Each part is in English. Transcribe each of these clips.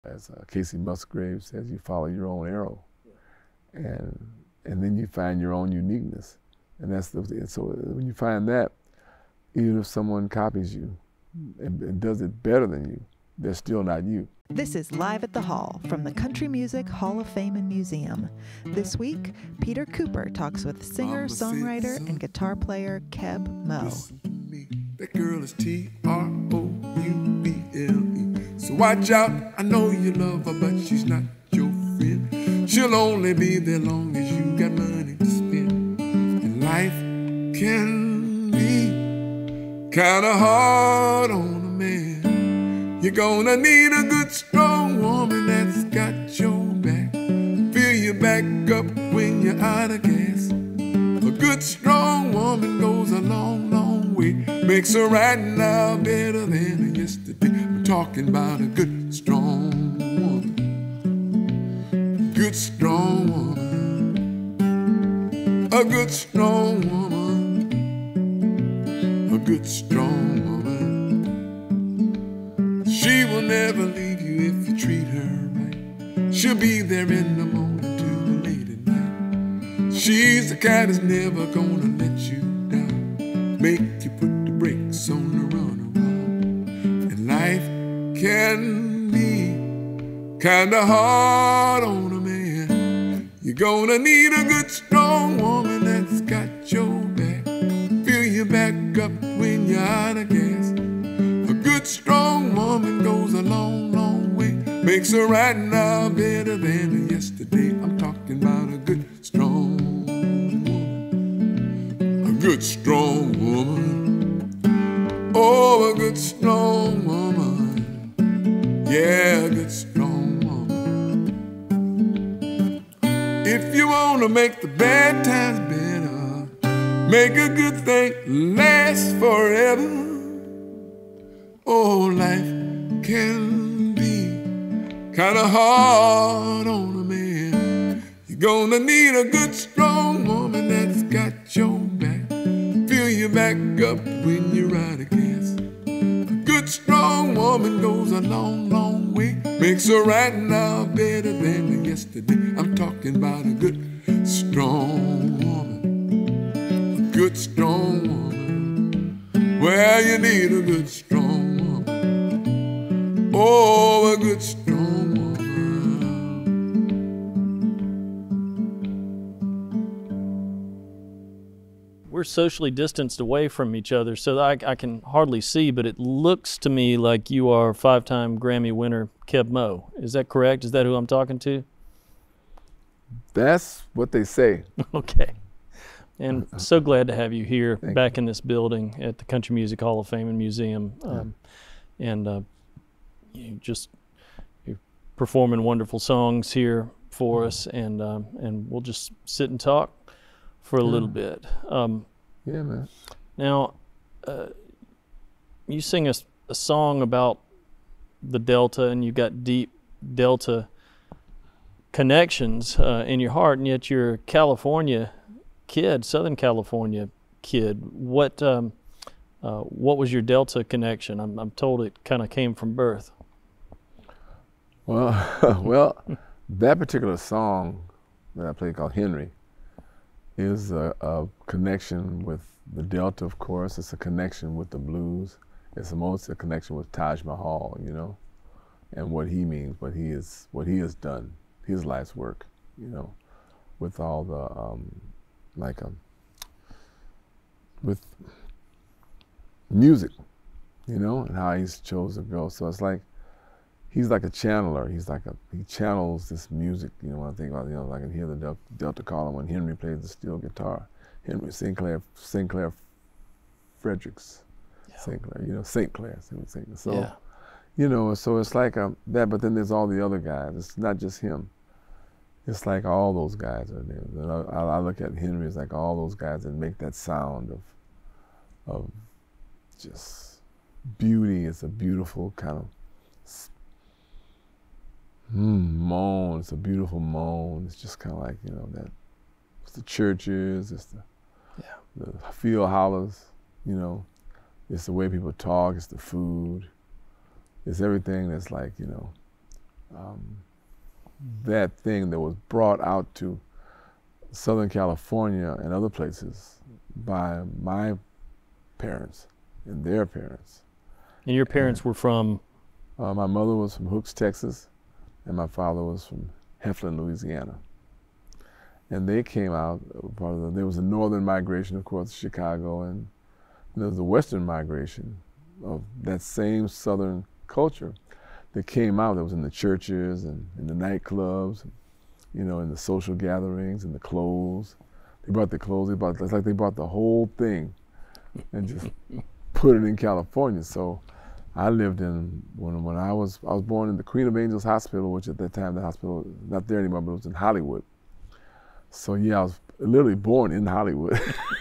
As Casey Musgrave says, you follow your own arrow, and then you find your own uniqueness, and so when you find that, even if someone copies you and does it better than you, they're still not you. This is Live at the Hall from the Country Music Hall of Fame and Museum. This week, Peter Cooper talks with singer, songwriter, and guitar player Keb Mo. That girl is Troubele. So watch out, I know you love her, but she's not your friend. She'll only be there long as you got money to spend. And life can be kinda hard on a man. You're gonna need a good, strong woman that's got your back. Fill you back up when you're out of gas. A good, strong woman goes a long, long way. Makes her right now better than yesterday. I'm talking about a good, strong woman. Good, strong woman. A good, strong woman. A good, strong woman. She will never leave you if you treat her right. She'll be there in the morning till the late at night. She's the kind that's never gonna let you down. Make you put the brakes on the runaround. And life can be kinda hard on a man. You're gonna need a good, strong woman that's got your back. Fill you back up when you're out of gas. A good, strong woman goes a long, long way. Makes her right now better than yesterday. I'm talking about a good, strong woman. A good, strong woman. Oh, a good, strong woman. Yeah, a good, strong woman. If you want to make the bad times better, make a good thing last forever. Oh, life can be kinda hard on a man. You're gonna need a good, strong woman that's got your back. Fill you back up when you're out of gas. A good, strong woman goes a long, long way. Makes her right now better than yesterday. I'm talking about a good, strong woman. A good, strong woman. Well, you need a good, strong woman. Oh, a good, strong woman. We're socially distanced away from each other, so I can hardly see, but it looks to me like you are five-time Grammy winner Keb Mo. Is that correct? Is that who I'm talking to? That's what they say. Okay. And so glad to have you here back in this building at the Country Music Hall of Fame and Museum. You're performing wonderful songs here for us, and we'll just sit and talk for a little bit. Yeah, man. Now, you sing a song about the Delta, and you've got deep Delta connections in your heart, and yet you're a California kid, Southern California kid. What was your Delta connection? I'm told it kind of came from birth. Well, that particular song that I played called Henry is a connection with the Delta, of course. It's a connection with the blues. It's a connection with Taj Mahal, you know, and what he means, what he has done, his life's work, you know, with all the with music, you know, and how he's chosen to go. So it's like he's like a channeler. He channels this music. You know, when I think about, you know, I can hear the Delta calling when Henry plays the steel guitar. Henry Sinclair Fredericks, Yeah. Sinclair, you know, St. Clair. So, yeah. You know, so it's like that. But then there's all the other guys. It's not just him. It's like all those guys are there. I look at Henry as like all those guys that make that sound of just beauty. It's a beautiful kind of moan. It's a beautiful moan. It's just kind of like, you know, that it's the churches, it's the field hollers, you know, it's the way people talk, it's the food, it's everything that's like, you know, that thing that was brought out to Southern California and other places by my parents and their parents. And your parents were from? My mother was from Hooks, Texas, and my father was from Heflin, Louisiana. And they came out, there was a northern migration, of course, Chicago, and there was a western migration of that same southern culture that came out. That was in the churches and in the nightclubs, you know, in the social gatherings and the clothes. They brought the clothes, it's like they brought the whole thing and just put it in California. So I lived in, when I was born in the Queen of Angels Hospital, which at that time the hospital, not there anymore, but it was in Hollywood. So yeah, I was literally born in Hollywood.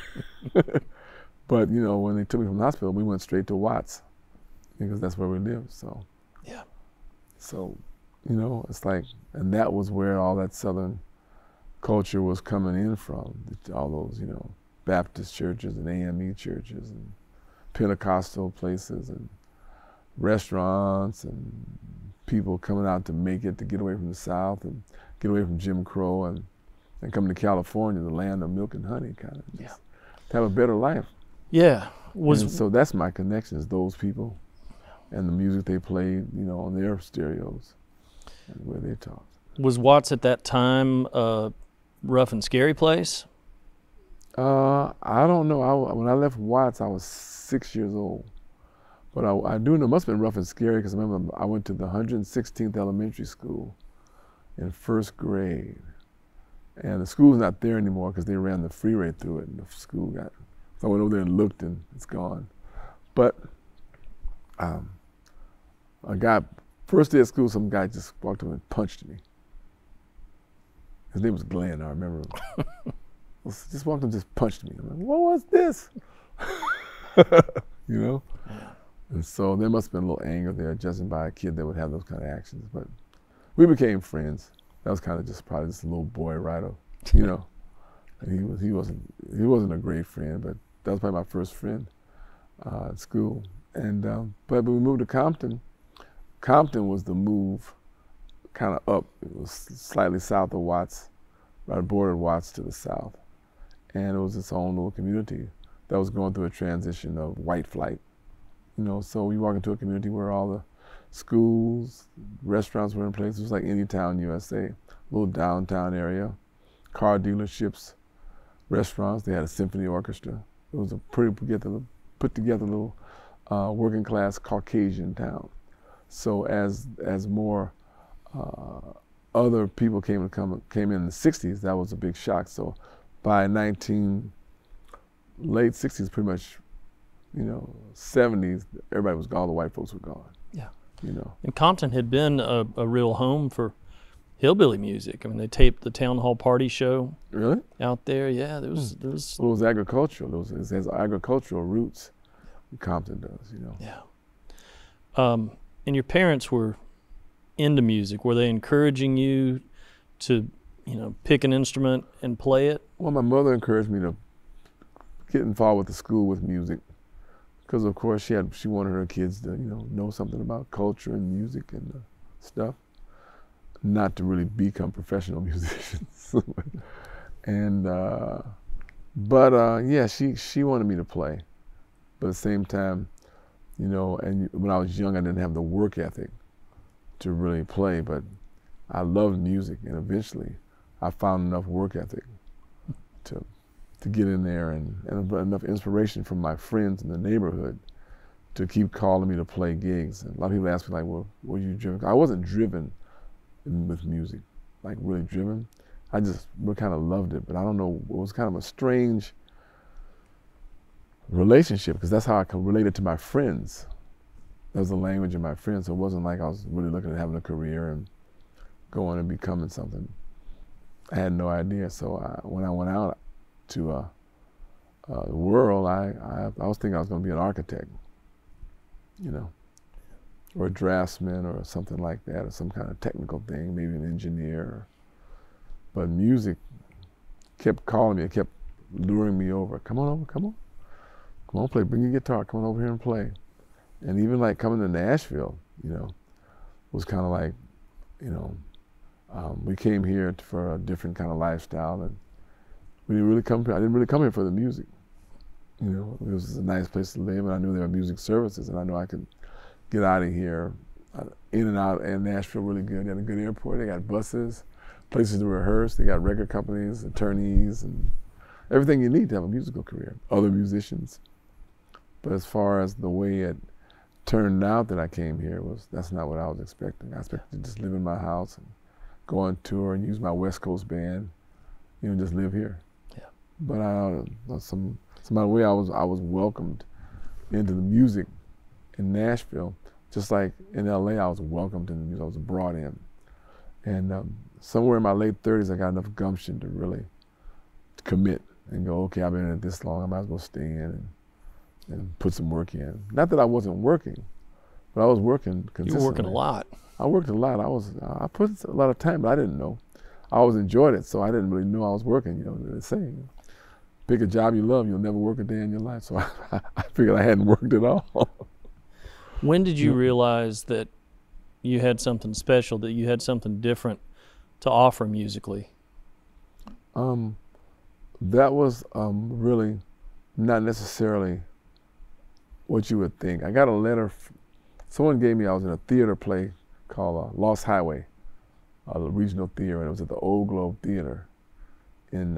But you know, when they took me from the hospital, we went straight to Watts because that's where we lived, so. Yeah. So, you know, it's like, and that was where all that Southern culture was coming in from, all those, you know, Baptist churches and AME churches and Pentecostal places and restaurants and people coming out to make it, to get away from the South and get away from Jim Crow and coming to California, the land of milk and honey, kind of, just to have a better life. Yeah. And so that's my connection, is those people and the music they played, you know, on their stereos and where they talked. Was Watts at that time a rough and scary place? I don't know. When I left Watts, I was 6 years old. But I do know it must have been rough and scary, because I remember I went to the 116th Elementary School in first grade. And the school's not there anymore because they ran the freeway through it, and the school got, so I went over there and looked, and it's gone. But a guy, first day at school, some guy just walked over and punched me. His name was Glenn, I remember him. Just walked up and just punched me. I'm like, what was this? You know? And so there must have been a little anger there, judging by a kid that would have those kind of actions. But we became friends. That was kind of just probably just a little boy writer, you know. And he wasn't a great friend, but that was probably my first friend at school. And but when we moved to Compton, Compton was the move kind of up. It was slightly south of Watts, right bordered Watts to the south. And it was its own little community that was going through a transition of white flight. You know, so we walk into a community where all the schools, restaurants were in place. It was like any town USA, a little downtown area, car dealerships, restaurants. They had a symphony orchestra. It was a pretty put together little working class Caucasian town. So as more other people came in the 60s, that was a big shock. So by late 60s, pretty much, you know, 70s, everybody was gone, all the white folks were gone. Yeah. You know. And Compton had been a real home for hillbilly music. I mean, they taped the Town Hall Party show. Really? Out there, yeah. There was. Well, it was agricultural. It has agricultural roots. Compton does, you know. Yeah. And your parents were into music. Were they encouraging you to, you know, pick an instrument and play it? Well, my mother encouraged me to get involved with the school with music, because of course she wanted her kids to, you know something about culture and music and stuff, not to really become professional musicians. And yeah, she wanted me to play, but at the same time, you know, and when I was young, I didn't have the work ethic to really play, but I loved music, and eventually I found enough work ethic to get in there, and enough inspiration from my friends in the neighborhood to keep calling me to play gigs. And a lot of people ask me, like, well, were you driven? I wasn't driven with music, like really driven. I just kind of loved it, but I don't know, it was kind of a strange relationship, because that's how I related to my friends. That was the language of my friends, so it wasn't like I was really looking at having a career and going and becoming something. I had no idea. So when I went out to the world, I was thinking I was going to be an architect, you know, or a draftsman or something like that, or some kind of technical thing, maybe an engineer. But music kept calling me, it kept luring me over. Come on over, come on, play, bring your guitar, come on over here and play. And even like coming to Nashville, you know, was kind of like you know, we came here for a different kind of lifestyle, and we didn't really come here. I didn't really come here for the music. You know, it was a nice place to live, and I knew there were music services, and I knew I could get out of here, in and out, and Nashville really good. They had a good airport. They got buses, places to rehearse. They got record companies, attorneys, and everything you need to have a musical career. Other musicians. But as far as the way it turned out that I came here, that's not what I was expecting. I expected to just live in my house and go on tour and use my West Coast band, you know, just live here. Yeah. But some way I was welcomed into the music in Nashville, just like in LA I was welcomed into the music. I was brought in. And somewhere in my late 30s I got enough gumption to really commit and go, okay, I've been in it this long, I might as well stay in and put some work in. Not that I wasn't working, but I was working consistently. You were working a lot. I worked a lot. I put a lot of time, but I didn't know. I always enjoyed it, so I didn't really know I was working. You know, they say, pick a job you love, you'll never work a day in your life. So I figured I hadn't worked at all. When did you realize that you had something special, that you had something different to offer musically? That was really not necessarily what you would think. I got a letter, someone gave me, I was in a theater play called Lost Highway, the regional theater, and it was at the Old Globe Theater in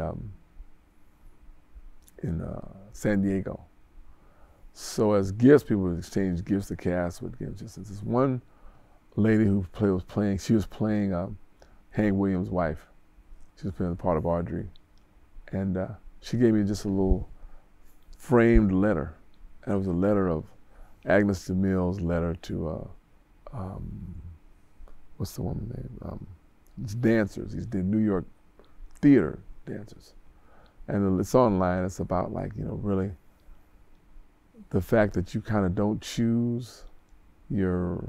San Diego. So as gifts, people would exchange gifts, the cast would give gifts. This one lady who was playing Hank Williams' wife. She was playing the part of Audrey. And she gave me just a little framed letter. And it was a letter of Agnes DeMille's letter to, what's the woman's name? It's dancers, these New York theater dancers. And it's online, it's about like, you know, really the fact that you kind of don't choose your,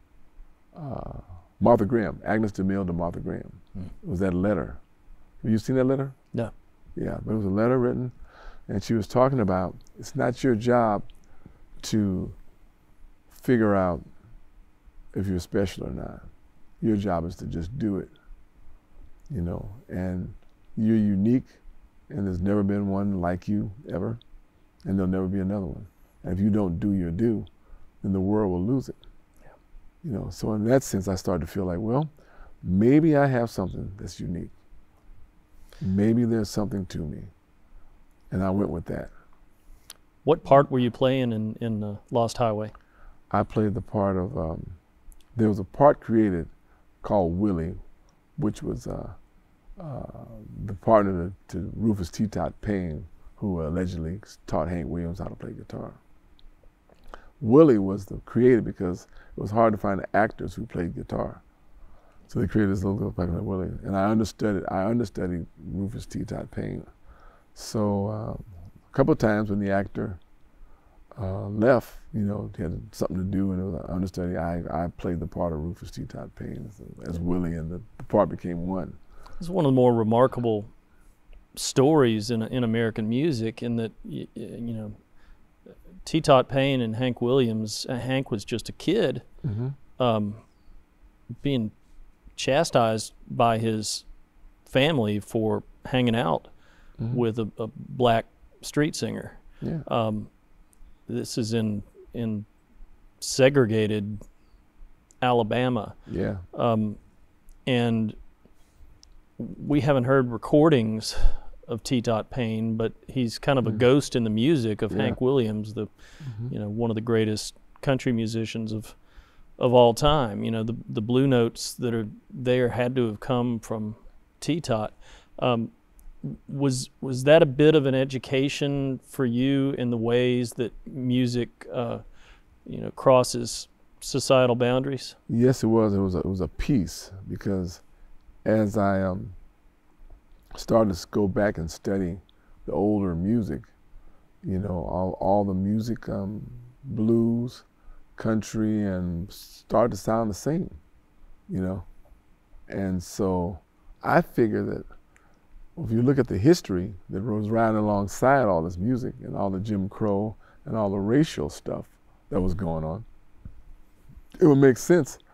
Martha Graham, Agnes DeMille to Martha Graham. It was that letter. Have you seen that letter? No. Yeah, but it was a letter written, and she was talking about, it's not your job to figure out if you're special or not. Your job is to just do it, you know, and you're unique, and there's never been one like you ever, and there'll never be another one. And if you don't do your due, then the world will lose it. Yeah. You know, so in that sense, I started to feel like, well, maybe I have something that's unique. Maybe there's something to me. And I went with that. What part were you playing in Lost Highway? I played the part of, there was a part created called Willie, which was the partner to Rufus T. Todd Payne, who allegedly taught Hank Williams how to play guitar. Willie was created because it was hard to find actors who played guitar. So they created this little guy like Willie, and I understudied Rufus T. Todd Payne. So a couple of times when the actor left, you know, he had something to do, and it was an understudy. I played the part of Rufus T. Todd Payne as Willie, and the part became one. It's one of the more remarkable stories in American music, in that you know, T. Todd Payne and Hank Williams. Hank was just a kid, being chastised by his family for hanging out with a black street singer. Yeah. This is in segregated Alabama. Yeah. And we haven't heard recordings of T. Todd Payne, but he's kind of a ghost in the music of Hank Williams, you know, one of the greatest country musicians of all time. You know, the blue notes that are there had to have come from T. Todd. Was that a bit of an education for you in the ways that music, you know, crosses societal boundaries? Yes, it was. It was a piece, because as I started to go back and study the older music, you know, all the music, blues, country, and started to sound the same, you know. And so I figured that if you look at the history that was riding alongside all this music and all the Jim Crow and all the racial stuff that was going on, it would make sense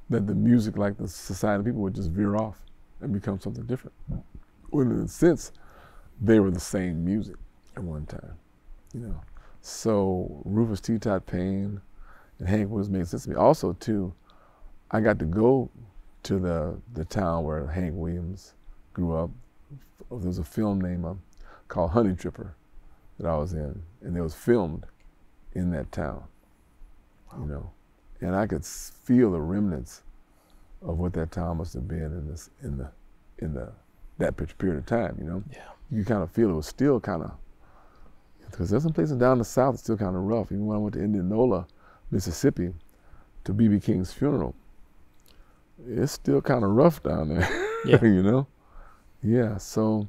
that the music, like the society of people, would just veer off and become something different. When in a sense, they were the same music at one time, you know. So Rufus T. Todd Payne and Hank Williams made sense to me. Also, too, I got to go to the town where Hank Williams grew up. There was a film named called Honey Dripper that I was in, and it was filmed in that town, you know. And I could feel the remnants of what that town must have been in that period of time, you know. Yeah. You kind of feel it was still kind of, because there's some places down the south that's still kind of rough. Even when I went to Indianola, Mississippi, to B.B. King's funeral, it's still kind of rough down there, Yeah. you know. Yeah. So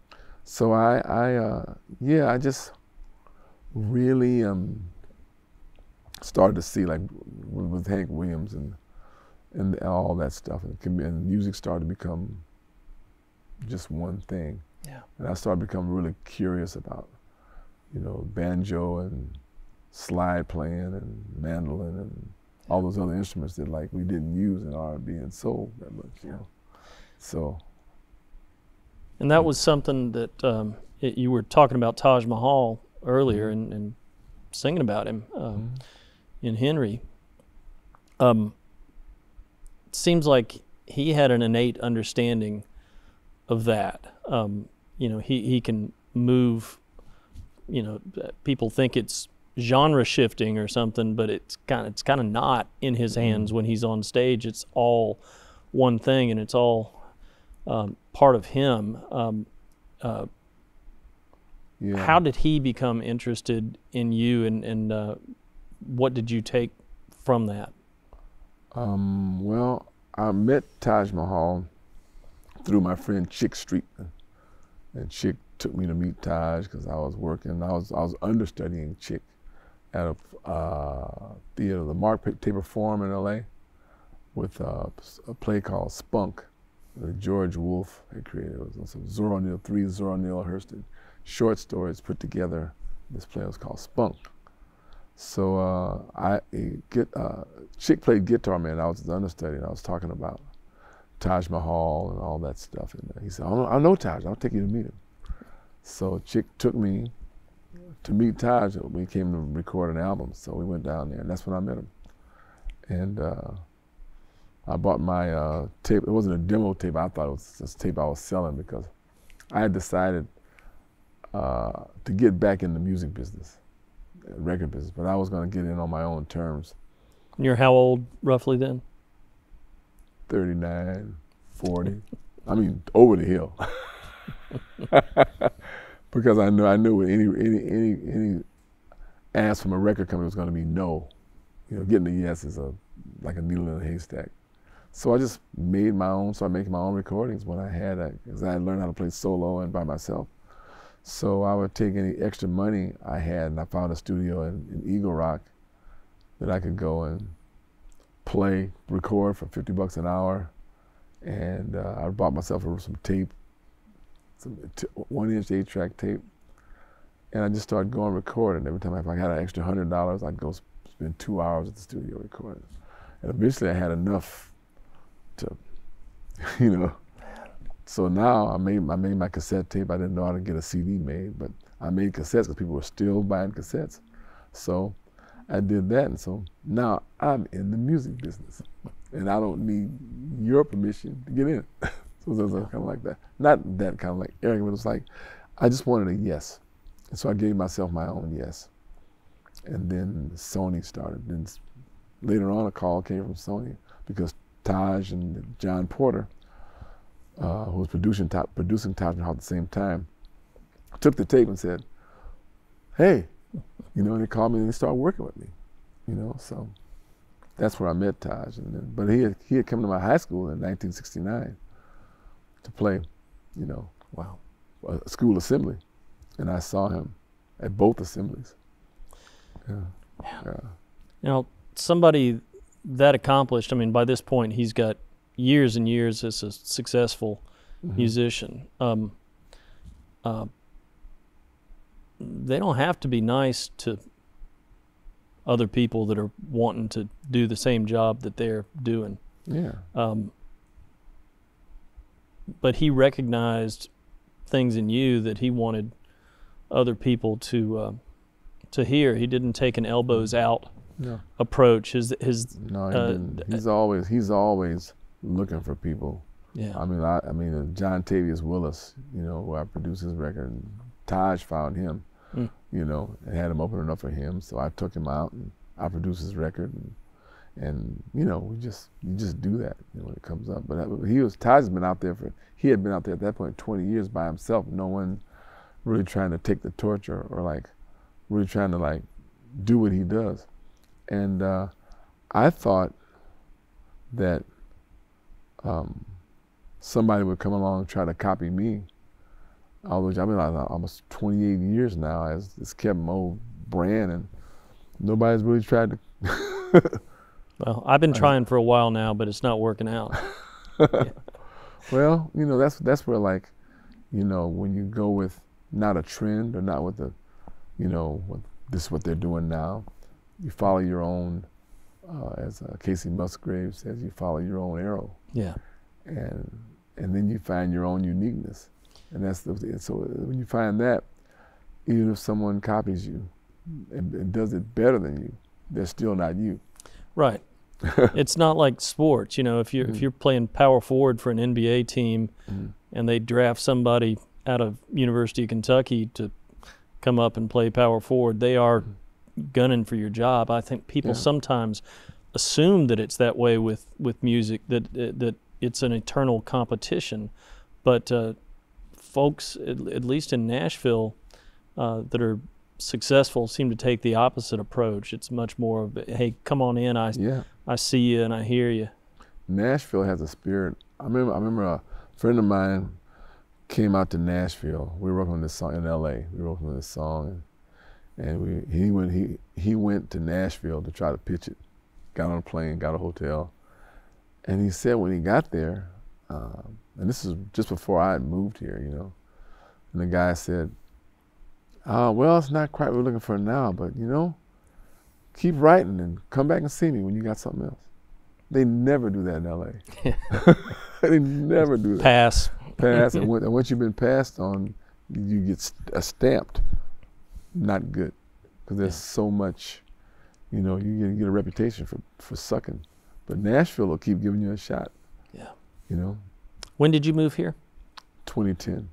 I just really started to see, like with Hank Williams and all that stuff, and music started to become just one thing. Yeah. And I started becoming really curious about, you know, banjo and slide playing and mandolin and all those other instruments that like we didn't use in R&B and soul that much, you know. So. And that was something that you were talking about Taj Mahal earlier and singing about him in Henry. It seems like he had an innate understanding of that. You know, he can move, you know, people think it's genre shifting or something, but it's kind of not in his hands when he's on stage. It's all one thing, and it's all part of him. Yeah. How did he become interested in you, and what did you take from that? Well, I met Taj Mahal through my friend Chick Street, and Chick took me to meet Taj because I was working. I was understudying Chick at a theater, the Mark Taper Forum in L.A. with a play called Spunk that George Wolfe had created. It was some Zora Neale, 3 Zora Neale Hurston short stories put together. This play was called Spunk. So Chick played guitar, man. I was his understudy, and I was talking about Taj Mahal and all that stuff. And he said, I know Taj, I'll take you to meet him. So Chick took me to meet Taj. We came to record an album, so we went down there, and that's when I met him. And I bought my tape. It wasn't a demo tape. I thought it was just a tape I was selling because I had decided to get back in the music business, record business, but I was going to get in on my own terms. You're how old roughly then? 39, 40. I mean, over the hill. Because I knew any ask from a record company was going to be no. You know, getting a yes is like a needle in a haystack. So I just started making my own recordings when I had, because I had learned how to play solo and by myself. So I would take any extra money I had, and I found a studio in Eagle Rock that I could go and play, record for $50 an hour. And I bought myself some tape, some 1-inch 8-track tape. And I just started going recording. Every time if I had an extra $100, I'd go spend 2 hours at the studio recording. And eventually I had enough to, you know. So now I made my cassette tape. I didn't know how to get a CD made, but I made cassettes because people were still buying cassettes. So I did that, and so now I'm in the music business, and I don't need your permission to get in. So it was kind of like that. Not that kind of like arrogant, but it was like I just wanted a yes, and so I gave myself my own yes. And then Sony started. Then later on, a call came from Sony because Taj and John Porter, who was producing Taj Mahal at the same time, took the tape and said, "Hey," you know, and they called me and they started working with me, you know. So that's where I met Taj. And then, but he had come to my high school in 1969 to play, you know, a school assembly, and I saw him at both assemblies. Yeah. You know, somebody that accomplished, I mean, by this point, he's got years and years as a successful musician. They don't have to be nice to other people that are wanting to do the same job that they're doing. Yeah. But he recognized things in you that he wanted other people to hear. He didn't take an elbows out approach. No, he didn't. He's always looking for people. Yeah. I mean, John Tavius Willis, who I produced his record, and Taj found him, and had him opening up for him. So I took him out and I produced his record, and you just do that when it comes up. But Taj has been out there he had been out there at that point 20 years by himself. No one really trying to take the torch or like really trying to like do what he does. And I thought that somebody would come along and try to copy me. Although I've been like almost 28 years now as this Keb Mo brand, and nobody's really tried to. Well, I've been trying for a while now, but it's not working out. Yeah. Well, that's where like, when you go with not a trend or not with this is what they're doing now, you follow your own, as Casey Musgrave says, you follow your own arrow. Yeah. And then you find your own uniqueness, and so when you find that, even if someone copies you and does it better than you, they're still not you. Right. It's not like sports, if you're playing power forward for an NBA team, and they draft somebody out of University of Kentucky to come up and play power forward, they are gunning for your job. I think people sometimes assume that it's that way with music, that it's an eternal competition, but folks, at least in Nashville, that are successful seem to take the opposite approach. It's much more of, hey, come on in, I see you and I hear you. Nashville has a spirit. I remember a friend of mine came out to Nashville. We were working on this song in L.A. We were working on this song, and he went to Nashville to try to pitch it. Got on a plane, got a hotel, and he said when he got there, and this is just before I had moved here, and the guy said, well, it's not quite what we're looking for now, but keep writing and come back and see me when you got something else. They never do that in L.A. They never do that. Pass. And once you've been passed on, you get stamped. Not good, because there's so much, you get a reputation for sucking. But Nashville will keep giving you a shot. Yeah. When did you move here? 2010.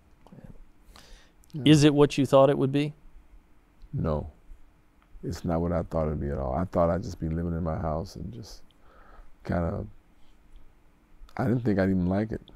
Yeah. Is it what you thought it would be? No, it's not what I thought it'd be at all. I thought I'd just be living in my house and just kind of, I didn't think I'd even like it.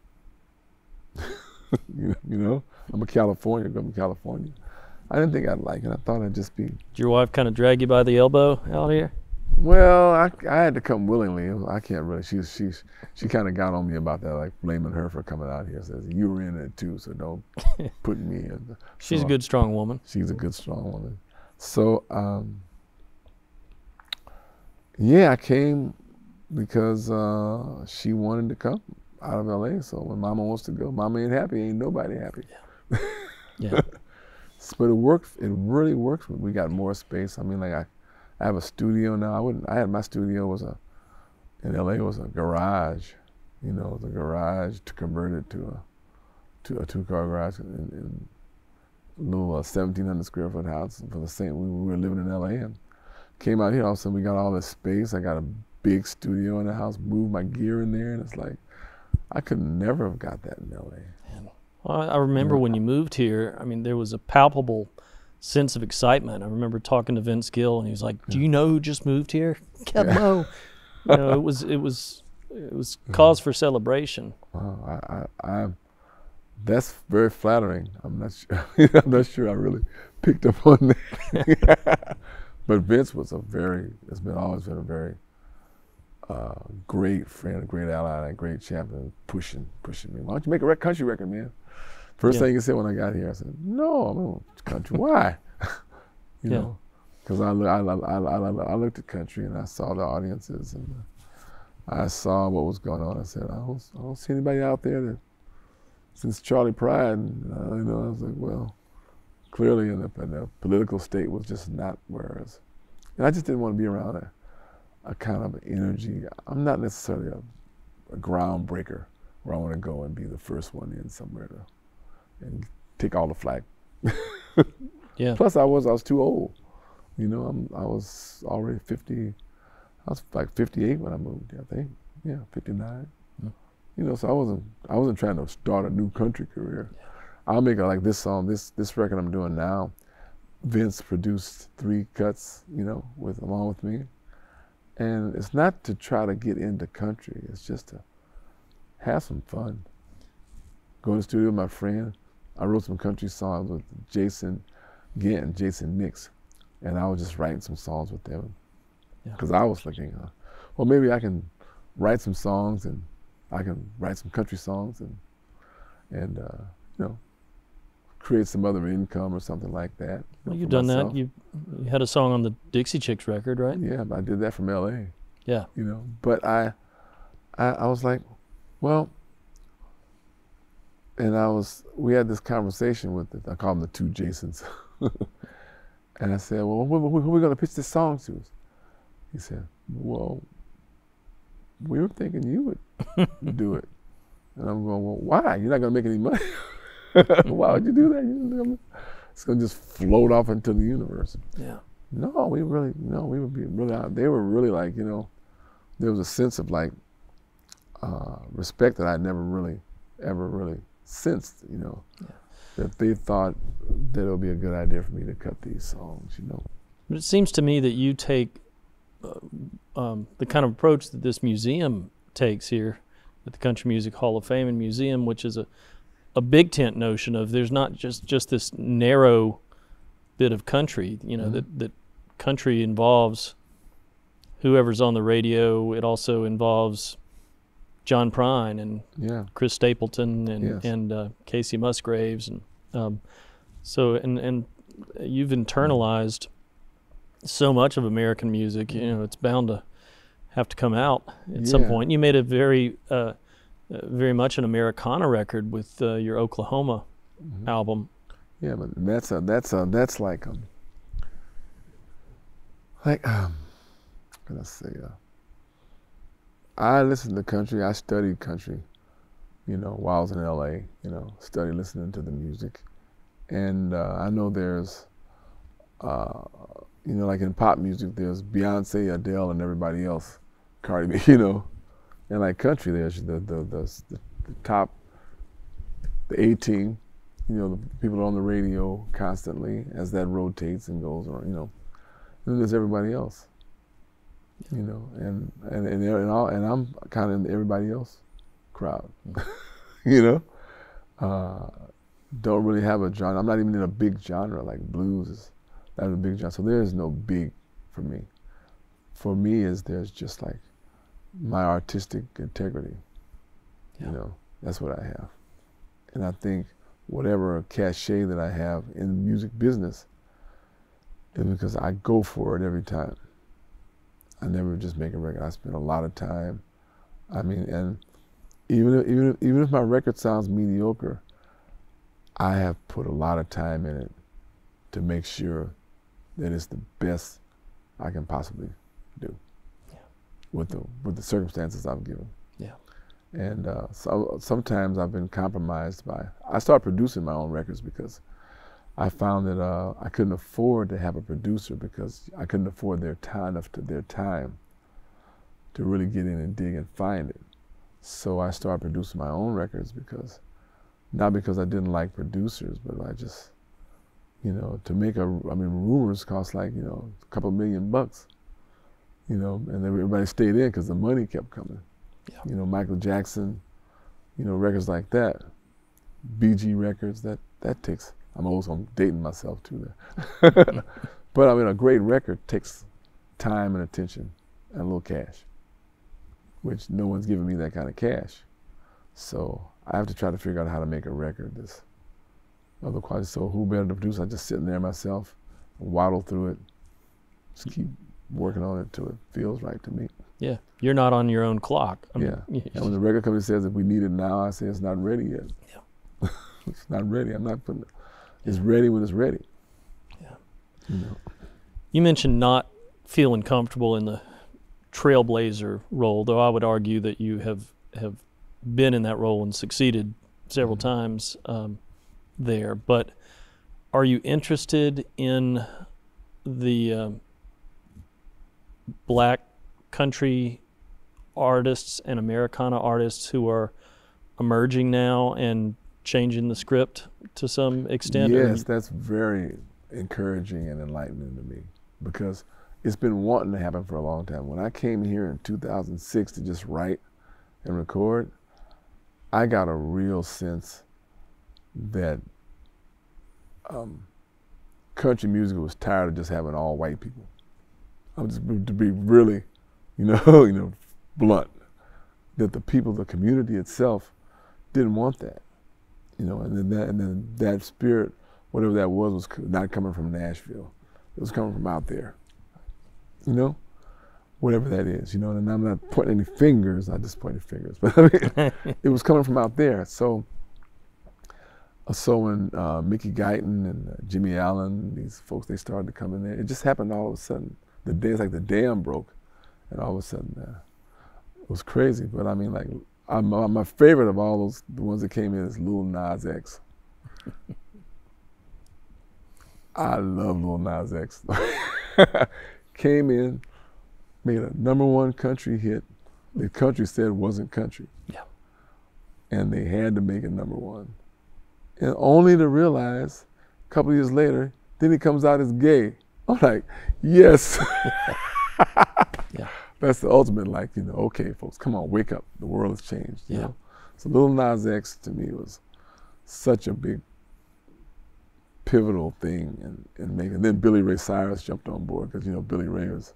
I'm a Californian, I'm from California. I didn't think I'd like it. I thought I'd just be. Did your wife kind of drag you by the elbow out here? Well, I had to come willingly. I can't really. She kind of got on me about that, like blaming her for coming out here. Says you were in it too, so don't put me in. She's a good, strong woman. She's a good, strong woman. So, I came because she wanted to come out of LA. So when Mama wants to go, Mama ain't happy. Ain't nobody happy. Yeah. But it worked. It really works. We got more space. I mean, like I have a studio now. I had my studio in LA was a garage, the garage to convert it to a two-car garage in a little 1,700 square foot house for the same. We were living in LA and came out here. All of a sudden we got all this space. I got a big studio in the house. Moved my gear in there, and it's like I could never have got that in LA. Well, I remember when you moved here. I mean, there was a palpable sense of excitement. I remember talking to Vince Gill, and he was like, "Do you know who just moved here? Keb Mo." It was cause for celebration. Wow, that's very flattering. I'm not sure. I'm not sure I really picked up on that. But Vince was always been a very great friend, a great ally, and a great champion, pushing me. Why don't you make a country record, man? First thing he said when I got here, I said, "No, I'm not country. Why?" Because I looked at country and I saw the audiences and I saw what was going on. I said, I don't see anybody out there that since Charlie Pride. I was like, well, clearly in the political state was just not where it was. And I just didn't want to be around a kind of energy. I'm not necessarily a groundbreaker where I want to go and be the first one in somewhere and take all the flack. Yeah. Plus, I was too old. You know, I was already 50. I was like 58 when I moved. I think, yeah, 59. Mm. You know, so I wasn't trying to start a new country career. Yeah. I'll make like this song, this record I'm doing now. Vince produced 3 cuts, you know, along with me, and it's not to try to get into country. It's just to have some fun. Go to the studio with my friend. I wrote some country songs with Jason Nix, and I was just writing some songs with them. Because I was thinking, well, maybe I can write some songs and I can write some country songs and you know, create some other income or something like that. Well, you've done that. You had a song on the Dixie Chicks record, right? Yeah, I did that from L.A. Yeah. You know, but I was like, well, and we had this conversation with I call them the 2 Jasons. And I said, well, who are we going to pitch this song to? He said, well, we were thinking you would do it. And I'm going, well, why? You're not going to make any money. Why would you do that? It's going to just float off into the universe. Yeah. No, we would be really out. They were really like, you know, there was a sense of like respect that I never really, ever really sensed, you know, that they thought that it would be a good idea for me to cut these songs, you know. But it seems to me that you take the kind of approach that this museum takes here at the Country Music Hall of Fame and Museum, which is a big tent notion of there's not just this narrow bit of country, you know, that country involves whoever's on the radio. It also involves John Prine and Chris Stapleton and Casey Musgraves, and so you've internalized so much of American music. You know, it's bound to have to come out at some point. You made a very much an Americana record with your Oklahoma album. Yeah, but that's like can I say? I listened to country. I studied country, you know, while I was in L.A. You know, studied listening to the music, and I know there's, you know, like in pop music, there's Beyonce, Adele, and everybody else, Cardi B, you know, and like country, there's the top, the A-team, you know, the people that are on the radio constantly as that rotates and goes on, you know, and then there's everybody else. You know, and I'm kind of in everybody else crowd. You know, don't really have a genre. I'm not even in a big genre like blues. That's a big genre. So there is no big for me. For me, there's just like my artistic integrity. You know, that's what I have, and I think whatever cachet that I have in the music business is because I go for it every time. I never just make a record. I spend a lot of time. I mean, and even if my record sounds mediocre, I have put a lot of time in it to make sure that it's the best I can possibly do with the circumstances I've given. Yeah. And so sometimes I've been compromised by. I started producing my own records because I found that I couldn't afford to have a producer because I couldn't afford their time to really get in and dig and find it. So I started producing my own records not because I didn't like producers, but I just, you know, to make Rumors cost like, you know, a couple $1 million, you know, and everybody stayed in because the money kept coming. Yeah. You know, Michael Jackson, you know, records like that, BG records, that takes. I'm old, so I'm dating myself too there. But I mean, a great record takes time and attention and a little cash, which no one's giving me that kind of cash. So I have to try to figure out how to make a record that's of the quality. So who better to produce? I just sitting there myself, waddle through it, just keep working on it until it feels right to me. Yeah, you're not on your own clock. And when the record company says if we need it now, I say it's not ready yet. Yeah. It's not ready. I'm not putting it. It's ready when it's ready. Yeah. You know. You mentioned not feeling comfortable in the trailblazer role, though I would argue that you have been in that role and succeeded several times there. But are you interested in the black country artists and Americana artists who are emerging now and changing the script to some extent? Yes, that's very encouraging and enlightening to me, because it's been wanting to happen for a long time. When I came here in 2006 to just write and record, I got a real sense that country music was tired of just having all white people. I was, to be really, blunt, that the people, the community itself, didn't want that, and then that spirit, whatever that was not coming from Nashville. It was coming from out there, whatever that is, and I'm not pointing any fingers, I just pointed fingers, but I mean, it was coming from out there. So when Mickey Guyton and Jimmy Allen, these folks, they started to come in there, it just happened all of a sudden. It's like the dam broke, and all of a sudden, it was crazy. But I mean, like, my favorite of all those, the ones that came in, is Lil Nas X. I love Lil Nas X. Came in, made a #1 country hit. The country said wasn't country. Yeah. And they had to make it #1. And only to realize, a couple of years later, then he comes out as gay. I'm like, yes. Yeah. That's the ultimate, like, okay, folks, come on, wake up. The world has changed. You know? So Lil Nas X, to me, was such a big, pivotal thing in making. And then Billy Ray Cyrus jumped on board, because, Billy Ray was,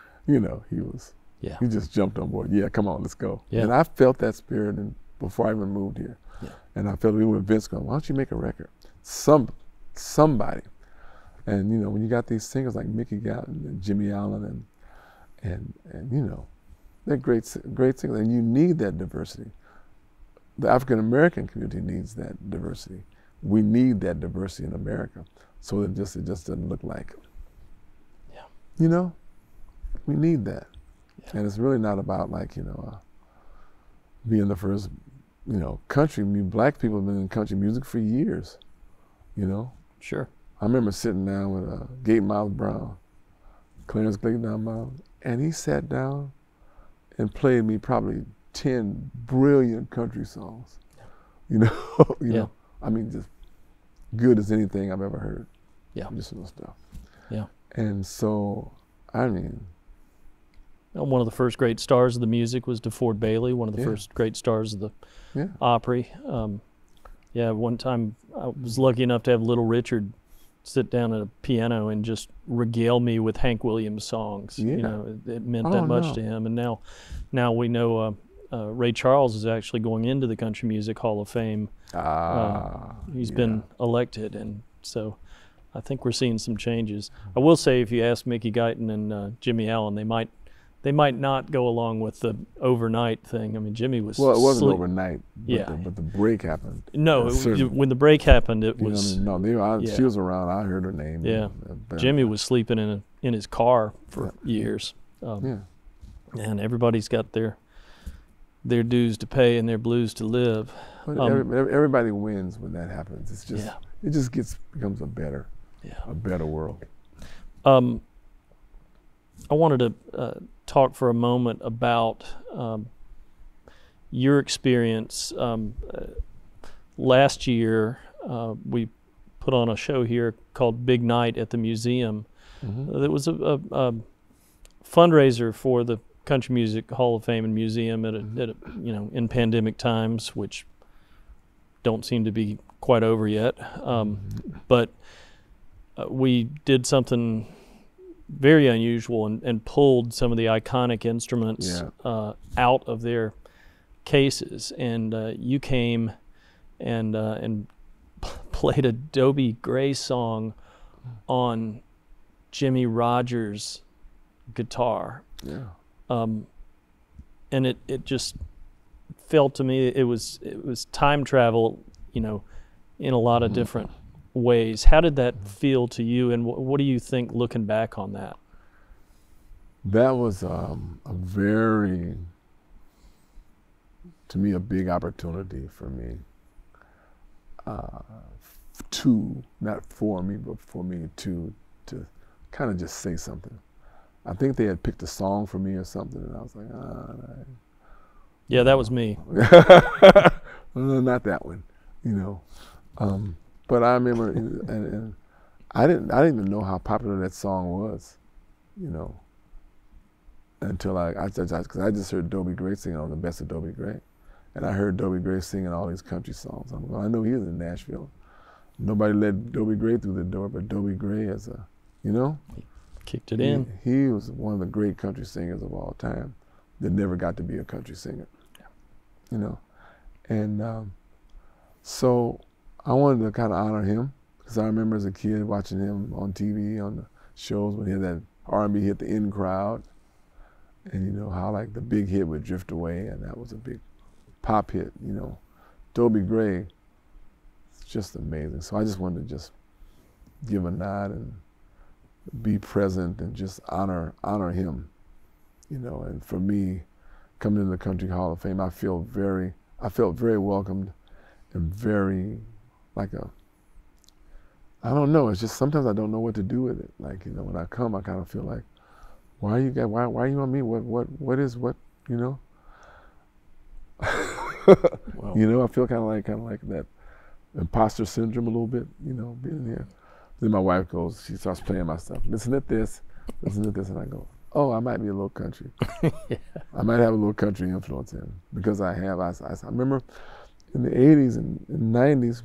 he just jumped on board. Yeah, come on, let's go. Yeah. And I felt that spirit before I even moved here. Yeah. And I felt even with Vince going, why don't you make a record? Somebody. And when you got these singers like Mickey Guyton and Jimmy Allen and they're great singers, and you need that diversity. The African American community needs that diversity. We need that diversity in America, so it just doesn't look like. Yeah. We need that, and it's really not about like being the first. Country. Black people have been in country music for years. Sure. I remember sitting down with Gatemouth Brown, Clarence Gatemouth, and he sat down and played me probably 10 brilliant country songs. I mean, just good as anything I've ever heard. Yeah. Medicinal stuff. Yeah. And so, I mean. One of the first great stars of the music was DeFord Bailey, one of the first great stars of the Opry. One time I was lucky enough to have Little Richard sit down at a piano and just regale me with Hank Williams songs. Yeah. It meant that much to him. And now we know Ray Charles is actually going into the Country Music Hall of Fame. He's been elected, and so I think we're seeing some changes. I will say, if you ask Mickey Guyton and Jimmy Allen, they might not go along with the overnight thing. I mean, Jimmy was it wasn't overnight, but the break happened. No, when the break happened, it was. She was around. I heard her name. Yeah, Jimmy was sleeping in his car for years. And everybody's got their dues to pay and their blues to live. But everybody wins when that happens. It's just it just becomes a better world. I wanted to talk for a moment about your experience. Last year, we put on a show here called Big Night at the Museum. Mm-hmm. It was a fundraiser for the Country Music Hall of Fame and Museum at in pandemic times, which don't seem to be quite over yet. But we did something very unusual and pulled some of the iconic instruments out of their cases. And you came and played a Dobie Gray song on Jimmy Rogers' guitar. Yeah. And it just felt to me it was time travel, in a lot of different ways. How did that feel to you, and what do you think looking back on that? That was a very, to me, a big opportunity for me. Not for me, but for me to kind of just say something. I think they had picked a song for me or something, and I was like, yeah, that was me. no, not that one, you know. But I remember, and I didn't even know how popular that song was, you know, until because I just heard Dobie Gray singing on the Best of Dobie Gray, and I heard Dobie Gray singing all these country songs. I'm like, well, I know he was in Nashville. Nobody let Dobie Gray through the door, but Dobie Gray as a, you know, kicked it in. He was one of the great country singers of all time that never got to be a country singer, you know, and so I wanted to kind of honor him, because I remember as a kid watching him on TV on the shows when he had that R&B hit, The In Crowd, and you know how like the big hit would Drift Away, and that was a big pop hit, you know. Dobie Gray, it's just amazing. So I just wanted to just give a nod and be present and just honor him, you know. And for me, coming into the Country Hall of Fame, I felt very welcomed and very I don't know, it's just sometimes I don't know what to do with it. Like, you know, when I come, I kind of feel like, why are you on me? What is, you know? Wow. You know, I feel kind of like that imposter syndrome a little bit, you know, being here. Then my wife goes, she starts playing my stuff. Listen to this, and I go, oh, I might be a little country. Yeah. I might have a little country influence in, because I remember in the 80s and 90s,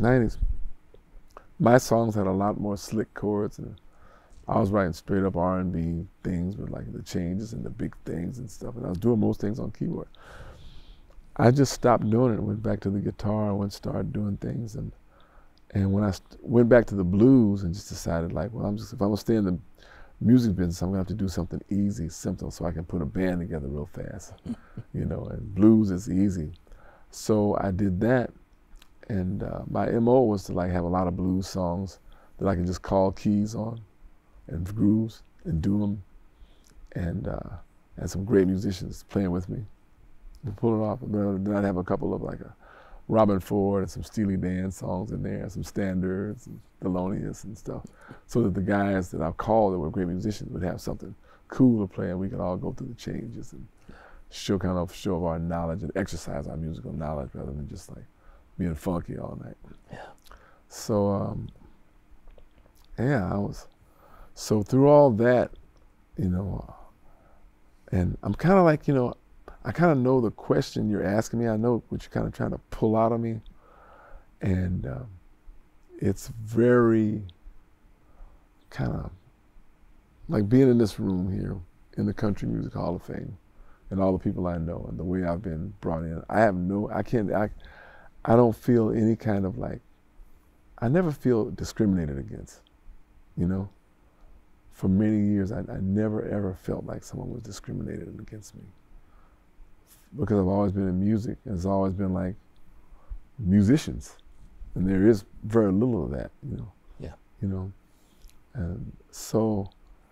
my songs had a lot more slick chords, and I was writing straight up R&B things with like the changes and the big things and stuff, and I was doing most things on keyboard. I just stopped doing it and went back to the guitar and started doing things, and when I went back to the blues and just decided like, well, if I'm gonna stay in the music business, I'm gonna have to do something easy, simple, so I can put a band together real fast, you know, and blues is easy. So I did that, and my MO was to like have a lot of blues songs that I could just call keys on and grooves and do them, and some great musicians playing with me and pull it off. Then I'd have a couple of like a Robin Ford and some Steely Dan songs in there, some standards and Thelonious and stuff, so that the guys that I called that were great musicians would have something cool to play, and we could all go through the changes and show our knowledge and exercise our musical knowledge rather than just like being funky all night. Yeah. So so through all that, you know, and I'm kind of like, you know, I kind of know the question you're asking me. I know what you're kind of trying to pull out of me, and it's very kind of like being in this room here in the Country Music Hall of Fame, and all the people I know and the way I've been brought in. I don't feel any kind of like, I never feel discriminated against, you know? For many years, I never ever felt like someone was discriminated against me, because I've always been in music, and it's always been like musicians, and there is very little of that, you know? Yeah. You know? And so,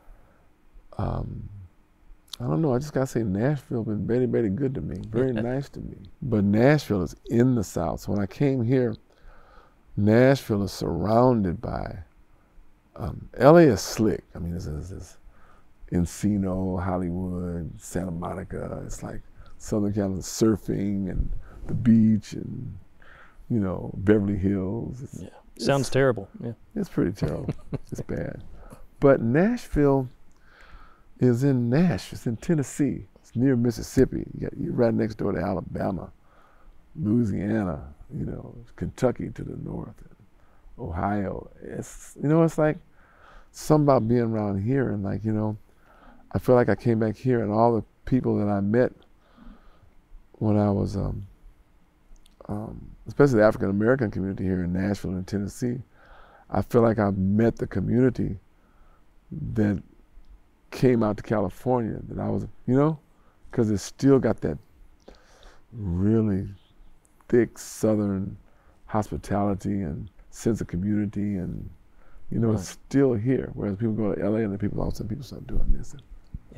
I don't know, I just gotta say Nashville been very, very good to me, very nice to me. But Nashville is in the South. So when I came here, Nashville is surrounded by, LA is slick. I mean, it's Encino, Hollywood, Santa Monica. It's like Southern California, surfing and the beach and, you know, Beverly Hills. Sounds terrible. Yeah. It's pretty terrible. It's bad. But Nashville is it's in Tennessee. It's near Mississippi. You're right next door to Alabama, Louisiana, you know, Kentucky to the north, Ohio. It's, you know, it's like something about being around here, and like, you know, I feel like I came back here, and all the people that I met when I was, especially the African American community here in Nashville and Tennessee, I feel like I met the community that came out to California, that I was, you know, because it's still got that really thick Southern hospitality and sense of community, and, you know, it's still here. Whereas people go to LA and the people, all of a sudden people start doing this. And, yeah.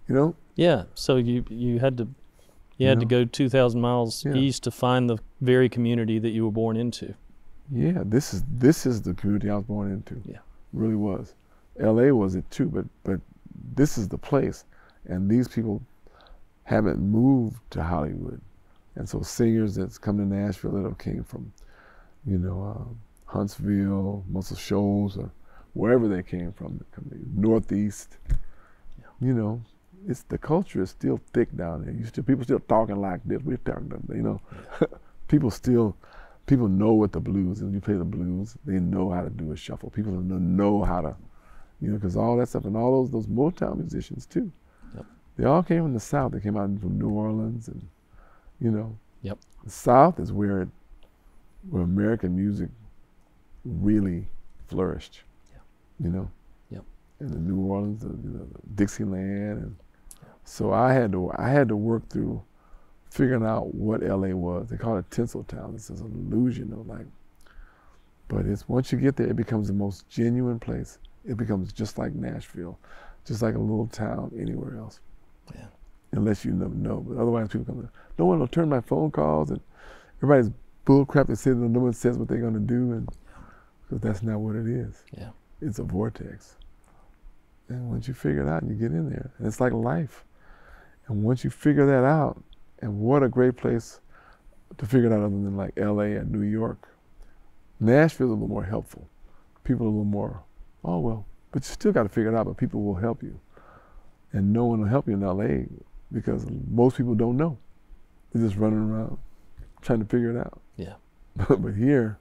you know? Yeah. So you had to to go 2,000 miles east to find the very community that you were born into. Yeah, this is the community I was born into. Yeah. Really was. LA was it too, but this is the place. And these people haven't moved to Hollywood. And so singers that's come to Nashville that have came from, you know, Huntsville, Muscle Shoals, or wherever they came from, Northeast, you know, the culture is still thick down there. People still talking like this. We're talking, you know, people know what the blues is. When you play the blues, they know how to do a shuffle. People know how to, you know, because all that stuff, and all those Motown musicians too. Yep. They all came from the South. They came out from New Orleans, and you know, the South is where American music really flourished. Yeah. You know, in the New Orleans, the Dixieland, and so I had to work through figuring out what LA was. They call it Tinseltown. It's this illusion of like, but it's once you get there, it becomes the most genuine place. It becomes just like Nashville, just like a little town anywhere else. Yeah. Unless you know, but otherwise people come there. No one will turn my phone calls, and everybody's bull crap. They say that no one says what they're going to do, and because that's not what it is. Yeah. It's a vortex. And once you figure it out, you get in there, and it's like life. And once you figure that out, and what a great place to figure it out other than like LA and New York. Nashville's a little more helpful. People are a little more, oh well, but you still got to figure it out, but people will help you. And no one will help you in LA because most people don't know. They're just running around trying to figure it out. Yeah. But here,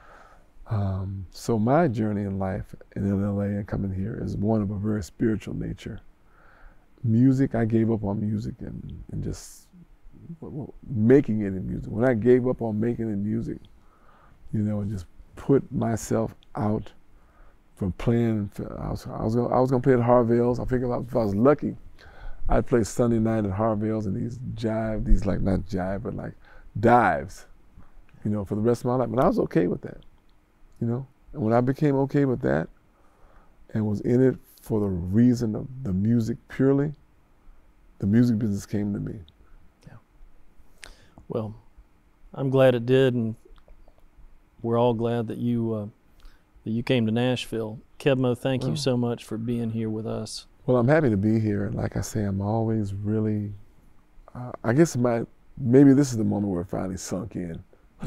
so my journey in life in LA and coming here is one of a very spiritual nature. Music, I gave up on music and just making it in music. When I gave up on making it in music, you know, and just put myself out from playing, I was gonna play at Harville's. I figured if I was lucky, I'd play Sunday night at Harville's and not jive, but like dives, you know, for the rest of my life. And I was okay with that, you know. And when I became okay with that and was in it for the reason of the music purely, the music business came to me. Yeah. Well, I'm glad it did, and we're all glad that you came to Nashville. Keb Mo, thank you so much for being here with us. Well, I'm happy to be here. And like I say, I'm always really, I guess maybe this is the moment where it finally sunk in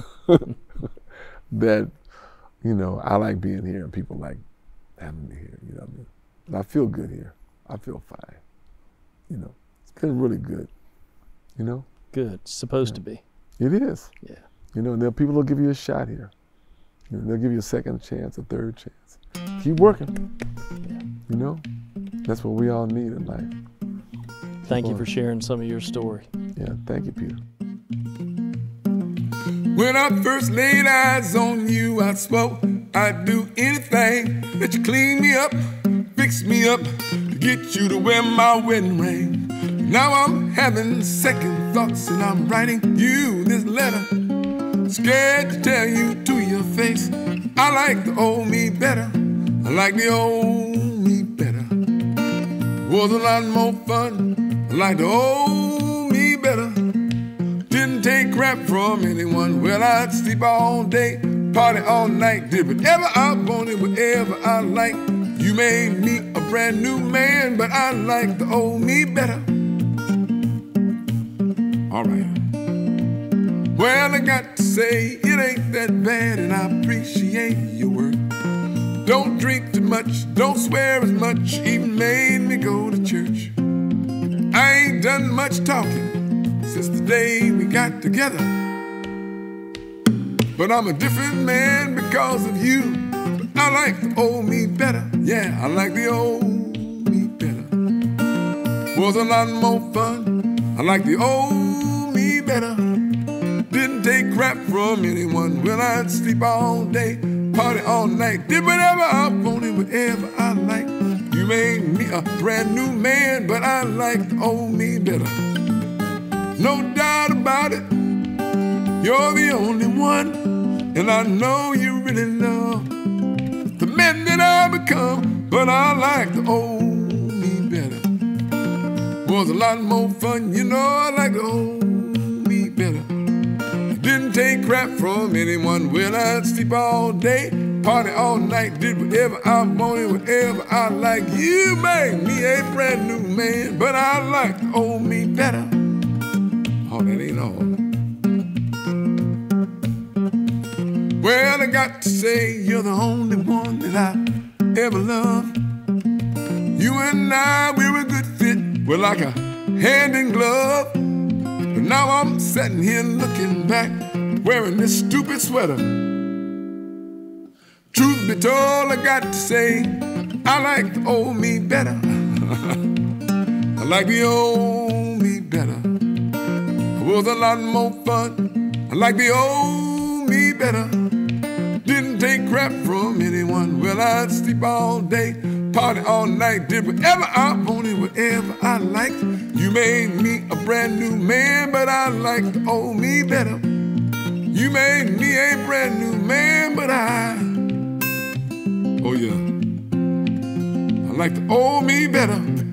that, you know, I like being here and people like having me here, you know what I mean? And I feel good here. I feel fine. You know, it's been really good, you know? Good, it's supposed to be. It is. Yeah. You know, and people will give you a shot here. You know, they'll give you a second chance, a third chance. Keep working. You know, that's what we all need in life. Thank you for sharing some of your story. Yeah, thank you, Peter. When I first laid eyes on you, I spoke. I'd do anything that you clean me up, fix me up, to get you to wear my wedding ring. Now I'm having second thoughts and I'm writing you this letter. Scared to tell you to your face, I like the old me better. I like the old me better. Was a lot more fun. I like the old me better. Didn't take crap from anyone. Well, I'd sleep all day, party all night, did whatever I wanted, whatever I liked. You made me a brand new man, but I like the old me better. All right. Well, I got to say, it ain't that bad, and I appreciate your work. Don't drink too much, don't swear as much, even made me go to church. I ain't done much talking since the day we got together. But I'm a different man because of you. But I like the old me better. Yeah, I like the old me better. Was a lot more fun. I like the old me better. Didn't take crap from anyone. Well, I'd sleep all day, party all night, did whatever I wanted, whatever I liked. You made me a brand new man, but I like the old me better. No doubt about it, you're the only one, and I know you really love the man that I become, but I like the old me better. was a lot more fun. You know I like the old me better. Didn't take crap from anyone. Well, I'd sleep all day, party all night, did whatever I wanted, whatever I like. You made me a brand new man, but I like the old me better. Oh, that ain't all. Well, I got to say, you're the only one that I ever loved. You and I, we were a good fit. We're like a hand in glove. But now I'm sitting here looking back, wearing this stupid sweater. Truth be told, I got to say, I like the old me better. I like the old me better. It was a lot more fun. I like the old me better. Didn't take crap from anyone. Well, I'd sleep all day, party all night, did whatever I wanted, whatever I liked. You made me a brand new man, but I like the old me better. You made me a brand new man, but oh yeah, I like the old me better.